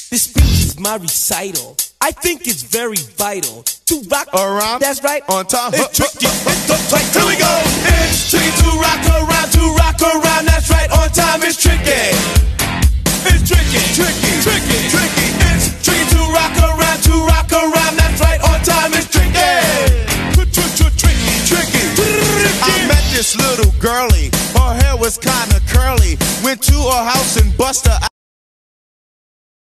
This speech is my recital. I think it's very vital to rock around. That's right. On time. It's tricky. Here we go. It's tricky to rock around. That's right. On time. It's tricky. It's tricky. It's tricky to rock around. That's right. On time. It's tricky. I met this little girlie. Her hair was kinda curly. Went to her house and bust her